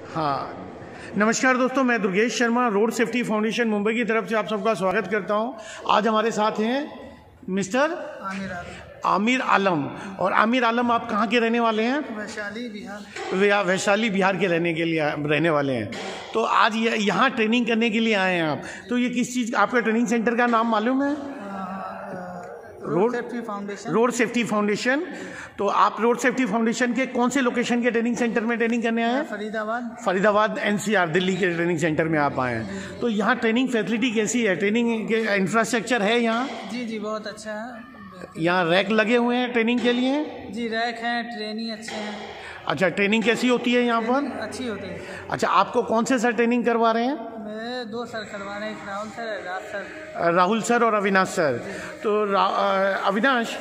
हाँ, नमस्कार दोस्तों, मैं Durgesh Sharma road safety foundation Mumbai की तरफ से आप सबका स्वागत करता हूं। आज हमारे साथ हैं मिस्टर आमिर आलम। और आमिर आलम, आप कहाँ के रहने वाले हैं? वैशाली बिहार। वैशाली बिहार के रहने वाले हैं। तो आज यहाँ ट्रेनिंग करने के लिए आए हैं आप। तो ये किस चीज़, आपका ट्रेनिंग सेंटर का नाम मालूम है? Road safety foundation. तो आप रोड सेफ्टी फाउंडेशन के कौन से लोकेशन के ट्रेनिंग सेंटर में ट्रेनिंग करने आए हैं? फरीदाबाद NCR दिल्ली के ट्रेनिंग सेंटर में आप आए हैं। तो यहाँ ट्रेनिंग फैसिलिटी कैसी है? ट्रेनिंग के इंफ्रास्ट्रक्चर है यहाँ? जी बहुत अच्छा है। यहाँ रैक लगे हुए हैं ट्रेनिंग के लिए? जी रैक हैं, ट्रेनिंग अच्छे हैं। अच्छा, ट्रेनिंग कैसी होती है यहाँ पर? अच्छी होती है। अच्छा, आपको कौन से सर ट्रेनिंग करवा रहे हैं? मेरे 2 सर करवा रहे हैं, एक राहुल सर और अविनाश सर। तो अविनाश,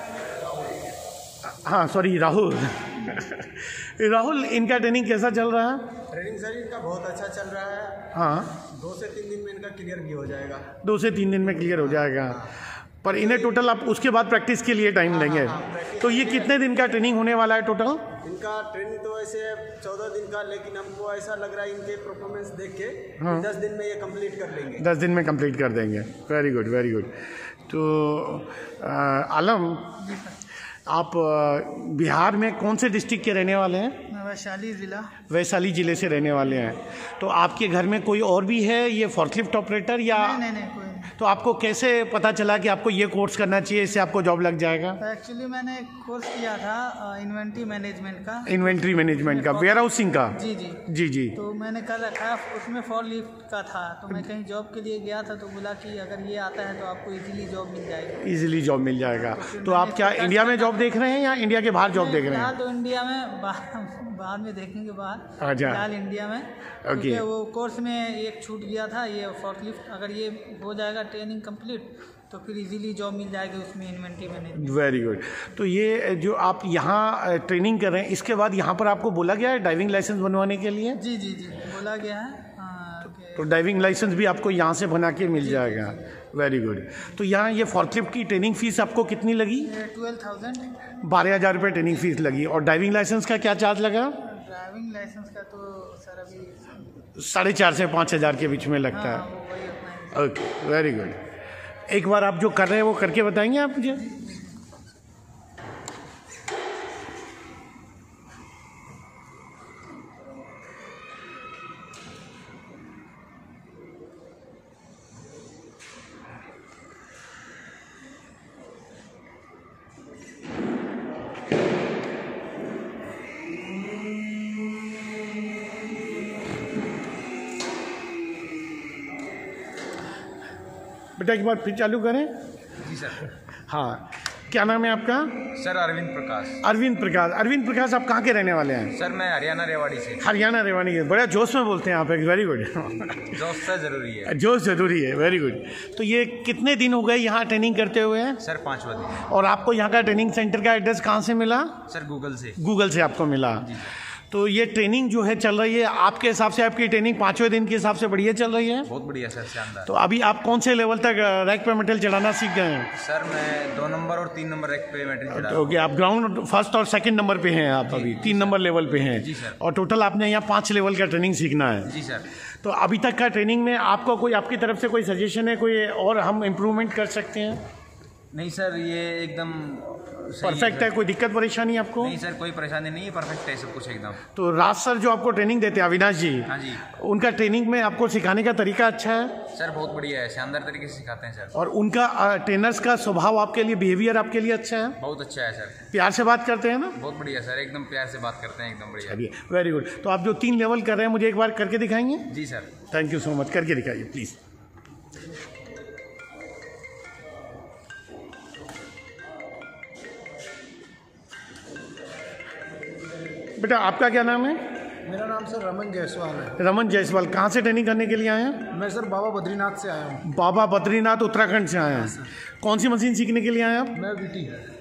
हाँ सॉरी, राहुल, इनका ट्रेनिंग कैसा चल रहा है? ट्रेनिंग सर इनका बहुत अच्छा चल रहा है। हाँ, 2 से 3 दिन में इनका क्लियर भी हो जाएगा। 2 से 3 दिन में क्लियर हो जाएगा। पर इन्हें टोटल आप उसके बाद प्रैक्टिस के लिए टाइम लेंगे। तो ये कितने दिन का ट्रेनिंग होने वाला है टोटल? इनका ट्रेनिंग तो ऐसे 14 दिन का, लेकिन हमको ऐसा लग रहा है इनके परफॉर्मेंस देख के 10 दिन में ये कंप्लीट कर लेंगे। 10 दिन में कंप्लीट कर देंगे। Very good, very good. तो आलम, आप बिहार में कौन से डिस्ट्रिक्ट के रहने वाले हैं? वैशाली ज़िले से रहने वाले हैं। तो आपके घर में कोई और भी है ये फोर्कलिफ्ट ऑपरेटर या? नहीं कोई नहीं। तो आपको कैसे पता चला कि आपको ये कोर्स करना चाहिए, इससे आपको जॉब लग जाएगा? एक्चुअली मैंने एक कोर्स किया था इन्वेंट्री मैनेजमेंट का, वेयर हाउसिंग का। जी। तो मैंने कर रखा, उसमें फोर्कलिफ्ट का था। तो मैं कहीं जॉब के लिए गया था तो बोला कि अगर ये आता है तो आपको इजीली जॉब मिल जाएगा। तो आप क्या इंडिया में जॉब देख रहे हैं या इंडिया के बाहर जॉब देख रहे हैं? तो इंडिया में, बाद में देखेंगे बाहर। फिलहाल इंडिया में। ओके। वो कोर्स में एक छूट गया था, ये फोर्कलिफ्ट। अगर ये हो जाएगा ट्रेनिंग कंप्लीट तो फिर इजीली जॉब मिल जाएगी उसमें, इन्वेंट्री मैनेजमेंट। Very good. तो ये जो आप यहाँ ट्रेनिंग कर रहे हैं, इसके बाद यहाँ पर आपको बोला गया है ड्राइविंग लाइसेंस बनवाने के लिए? जी बोला गया है। तो ड्राइविंग लाइसेंस भी आपको यहाँ से बना के मिल जाएगा। Very good. तो यहाँ ये फोर्कलिफ्ट की ट्रेनिंग फीस आपको कितनी लगी? 12,000 रुपये ट्रेनिंग फीस लगी। और ड्राइविंग लाइसेंस का क्या चार्ज लगा? ड्राइविंग लाइसेंस का तो सर अभी 4,500 से 5,000 के बीच में लगता है। Okay, very good. एक बार आप जो कर रहे हैं वो करके बताएंगे आप मुझे? बेटा एक बार फिर चालू करें। जी सर। हाँ, क्या नाम है आपका? सर अरविंद प्रकाश। अरविंद प्रकाश, आप कहाँ के रहने वाले हैं? सर मैं हरियाणा रेवाड़ी से। हरियाणा रेवाड़ी के। बड़ा जोश में बोलते हैं आप। Very good. जोश सर जरूरी है। जोश जरूरी है। Very good. तो ये कितने दिन हो गए यहाँ ट्रेनिंग करते हुए? सर 5वां दिन। और आपको यहाँ का ट्रेनिंग सेंटर का एड्रेस कहाँ से मिला? सर गूगल से आपको मिला। तो ये ट्रेनिंग जो है चल रही है, आपके हिसाब से आपकी ट्रेनिंग 5वें दिन के हिसाब से बढ़िया चल रही है? बहुत बढ़िया सर, शानदार। तो अभी आप कौन से लेवल तक रैक पे मेटल चढ़ाना सीख गए हैं? सर मैं 2 नंबर और 3 नंबर रैक पे मेटल चढ़ा। ओके, आप ग्राउंड फर्स्ट और सेकंड नंबर पे हैं आप अभी, 3 नंबर लेवल पे हैं। जी सर। और टोटल आपने यहाँ 5 लेवल का ट्रेनिंग सीखना है। जी सर। तो अभी तक का ट्रेनिंग में आपको कोई, आपकी तरफ से कोई सजेशन है, कोई और हम इम्प्रूवमेंट कर सकते हैं? नहीं सर, ये एकदम परफेक्ट है। कोई दिक्कत परेशानी आपको? नहीं सर, कोई परेशानी नहीं है, परफेक्ट है सब कुछ एकदम। तो राज सर जो आपको ट्रेनिंग देते हैं, अविनाश जी, हाँ जी, उनका ट्रेनिंग में आपको सिखाने का तरीका अच्छा है? सर बहुत बढ़िया है, शानदार तरीके से सिखाते हैं सर। और उनका ट्रेनर्स का स्वभाव आपके लिए, बिहेवियर आपके लिए अच्छा है? बहुत अच्छा है सर। प्यार से बात करते हैं ना? बहुत बढ़िया सर, एकदम प्यार से बात करते हैं, एकदम बढ़िया। Very good. तो आप जो 3 लेवल कर रहे हैं, मुझे एक बार करके दिखाएंगे? जी sir. Thank you so much. करके दिखाइए प्लीज़। बेटा आपका क्या नाम है? मेरा नाम सर रमन जायसवाल है। रमन जायसवाल, कहाँ से ट्रेनिंग करने के लिए आए हैं? मैं सर बाबा बद्रीनाथ से आया हूँ। बाबा बद्रीनाथ उत्तराखंड से आए हैं। कौन सी मशीन सीखने के लिए आए हैं आप? मैं बीटी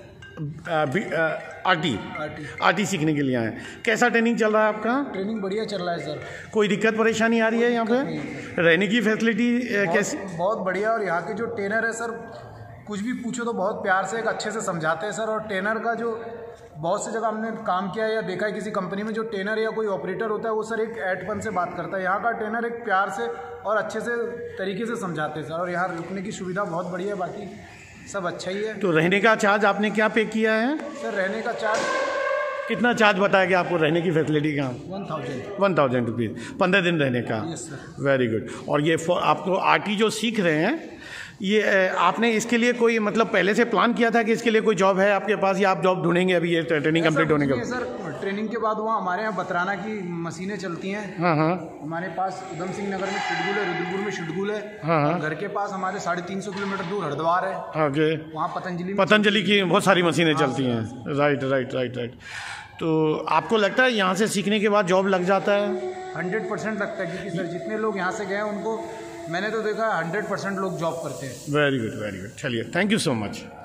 आरटी सीखने के लिए आए हैं। कैसा ट्रेनिंग चल रहा है आपका? ट्रेनिंग बढ़िया चल रहा है सर। कोई दिक्कत परेशानी आ रही है यहाँ पे? रहने की फैसिलिटी कैसी? बहुत बढ़िया। और यहाँ के जो ट्रेनर है सर, कुछ भी पूछो तो बहुत प्यार से, एक अच्छे से समझाते हैं सर। और ट्रेनर का जो बहुत सी जगह हमने काम किया है या देखा है किसी कंपनी में जो ट्रेनर या कोई ऑपरेटर होता है वो सर एक ऐटपन से बात करता है। यहाँ का ट्रेनर एक प्यार से और अच्छे से तरीके से समझाते हैं सर, और यहाँ रुकने की सुविधा बहुत बढ़िया है, बाकी सब अच्छा ही है। तो रहने का चार्ज आपने क्या पे किया है? सर रहने का चार्ज कितना चार्ज बताया गया आपको रहने की फैसिलिटी का? 1000 रुपीज़ 15 दिन रहने का। Very good. और ये आपको आरटी जो सीख रहे हैं, ये आपने इसके लिए कोई मतलब पहले से प्लान किया था कि इसके लिए कोई जॉब है आपके पास, या आप जॉब ढूंढेंगे अभी ये ट्रेनिंग कंप्लीट होने के बाद? सर ट्रेनिंग के बाद वहाँ हमारे यहाँ बतराना की मशीनें चलती हैं। हाँ। हमारे पास उधम सिंह नगर में शेड्यूल है, रुद्रपुर में शेड्यूल है। हाँ। घर के पास हमारे 350 किलोमीटर दूर हरिद्वार है। ओके। वहाँ पतंजलि की बहुत सारी मशीनें चलती हैं। राइट। तो आपको लगता है यहाँ से सीखने के बाद जॉब लग जाता है? 100% लगता है, क्योंकि सर जितने लोग यहाँ से गए हैं उनको मैंने तो देखा 100% लोग जॉब करते हैं। Very good. चलिए, थैंक यू सो मच।